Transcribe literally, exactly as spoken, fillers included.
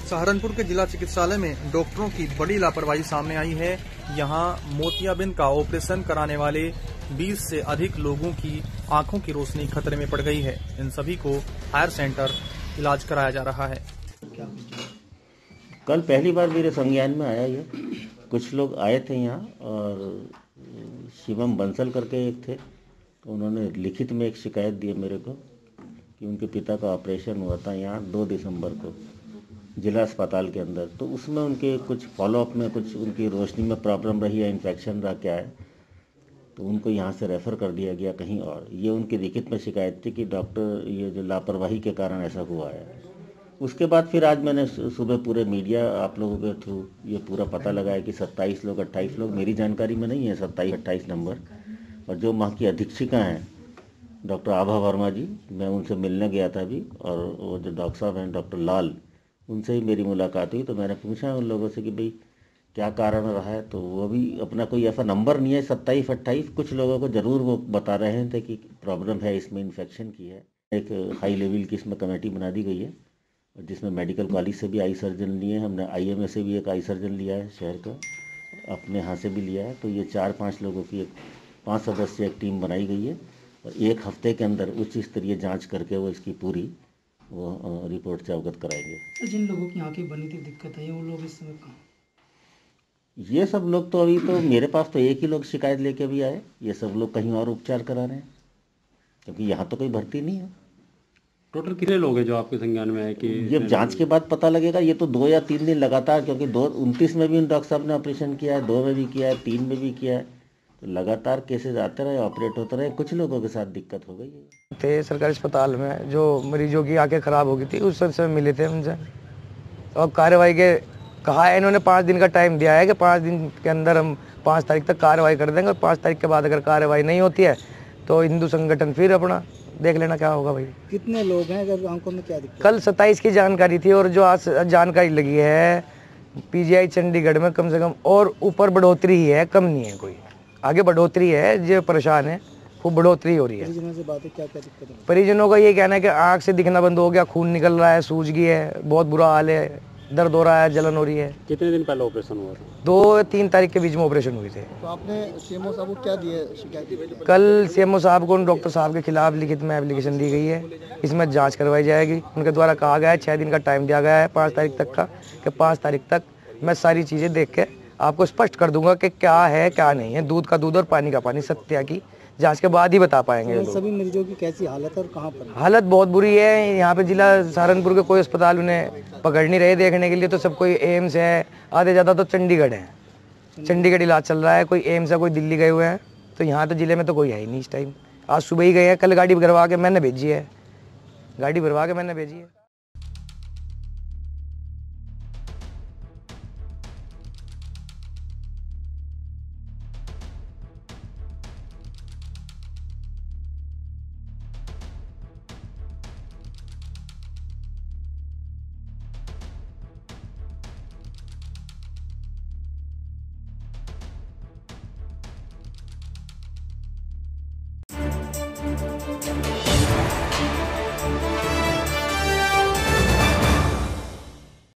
सहारनपुर के जिला चिकित्सालय में डॉक्टरों की बड़ी लापरवाही सामने आई है। यहां मोतियाबिंद का ऑपरेशन कराने वाले बीस से अधिक लोगों की आंखों की रोशनी खतरे में पड़ गई है। इन सभी को हायर सेंटर इलाज कराया जा रहा है। कल पहली बार मेरे संज्ञान में आया ये। कुछ लोग आए थे यहाँ और शिवम बंसल करके एक थे, तो उन्होंने लिखित में एक शिकायत दी मेरे को कि उनके पिता का ऑपरेशन हुआ था यहाँ दो दिसंबर को जिला अस्पताल के अंदर। तो उसमें उनके कुछ फॉलोअप में कुछ उनकी रोशनी में प्रॉब्लम रही है, इन्फेक्शन रहा क्या है, तो उनको यहाँ से रेफ़र कर दिया गया कहीं और। ये उनकी लिखित में शिकायत थी कि डॉक्टर ये जो लापरवाही के कारण ऐसा हुआ है। उसके बाद फिर आज मैंने सुबह पूरे मीडिया आप लोगों के थ्रू ये पूरा पता लगाया कि सत्ताईस लोग अट्ठाईस लोग, मेरी जानकारी में नहीं है सत्ताईस अट्ठाईस नंबर, और जो वहाँ की अधीक्षिका हैं डॉक्टर आभा वर्मा जी, मैं उनसे मिलने गया था अभी, और वो जो डॉक्टर साहब हैं डॉक्टर लाल, उनसे ही मेरी मुलाकात हुई। तो मैंने पूछा उन लोगों से कि भाई क्या कारण रहा है, तो वो भी अपना कोई ऐसा नंबर नहीं है सत्ताईस अट्ठाईस, कुछ लोगों को ज़रूर वो बता रहे थे कि प्रॉब्लम है इसमें, इन्फेक्शन की है। एक हाई लेवल की इसमें कमेटी बना दी गई है जिसमें मेडिकल कॉलेज से भी आई सर्जन लिए, हमने आई एम ए से भी एक आई सर्जन लिया है शहर का, अपने यहाँ से भी लिया है। तो ये चार पाँच लोगों की एक पाँच सदस्य एक टीम बनाई गई है और एक हफ्ते के अंदर उच्च स्तरीय जांच करके वो इसकी पूरी वो रिपोर्ट से अवगत कराएंगे। तो जिन लोगों की आंखें बनी थी, दिक्कत है, वो लोग इस समय कहाँ? ये सब लोग तो अभी तो मेरे पास तो एक ही लोग शिकायत लेके भी आए। ये सब लोग कहीं और उपचार करा रहे हैं क्योंकि यहाँ तो कोई भर्ती नहीं है। टोटल कितने लोग हैं जो आपके संज्ञान में है कि ये जांच के बाद पता लगेगा। ये तो दो या तीन दिन लगातार, क्योंकि दो उनतीस में भी उन डॉक्टर साहब ने ऑपरेशन किया है, दो में भी किया है, तीन में भी किया है, तो लगातार केसेस आते रहे, ऑपरेट होते रहे। कुछ लोगों के साथ दिक्कत हो गई है। थे सरकारी अस्पताल में जो मरीजों की आंखें खराब हो गई थी, उस समय मिले थे उनसे। और कार्रवाई के कहा है इन्होंने, पाँच दिन का टाइम दिया है कि पाँच दिन के अंदर हम पाँच तारीख तक कार्रवाई कर देंगे, और पाँच तारीख के बाद अगर कार्रवाई नहीं होती है तो हिंदू संगठन फिर अपना देख लेना क्या होगा। भाई कितने लोग हैं, अगर आंखों में क्या दिक्कत? कल सत्ताईस की जानकारी थी और जो आज जानकारी लगी है पीजीआई चंडीगढ़ में कम से कम, और ऊपर बढ़ोतरी ही है, कम नहीं है कोई, आगे बढ़ोतरी है। जो परेशान है खूब बढ़ोतरी हो रही है। परिजनों से बात है, क्या क्या दिक्कत है? परिजनों का ये कहना है कि आँख से दिखना बंद हो गया, खून निकल रहा है, सूज गई है, बहुत बुरा हाल है, दर्द हो रहा है, जलन हो रही है। कितने दिन पहले ऑपरेशन हुआ था? दो तीन तारीख के बीच में ऑपरेशन हुए थे। तो आपने सीएमओ साहब को क्या दिए शिकायत? कल सीएमओ साहब को डॉक्टर साहब के खिलाफ लिखित में एप्लीकेशन दी गई है। इसमें जांच करवाई जाएगी। उनके द्वारा कहा गया है छः दिन का टाइम दिया गया है पाँच तारीख तक का, कि पाँच तारीख तक मैं सारी चीज़ें देख के आपको स्पष्ट कर दूंगा कि क्या है क्या नहीं है। दूध का दूध और पानी का पानी, सत्या की जांच के बाद ही बता पाएंगे। तो सभी मरीजों की कैसी हालत है और कहाँ पर? हालत बहुत बुरी है। यहाँ पे जिला सहारनपुर के कोई अस्पताल उन्हें पकड़ नहीं रहे देखने के लिए, तो सब कोई एम्स है, आधे ज़्यादा तो चंडीगढ़ है, चंडीगढ़ इलाज चल रहा है। कोई एम्स है, कोई दिल्ली गए हुए हैं, तो यहाँ तो जिले में तो कोई है ही नहीं इस टाइम। आज सुबह ही गए हैं, कल गाड़ी भरवा के मैंने भेजी है, गाड़ी भरवा के मैंने भेजी है।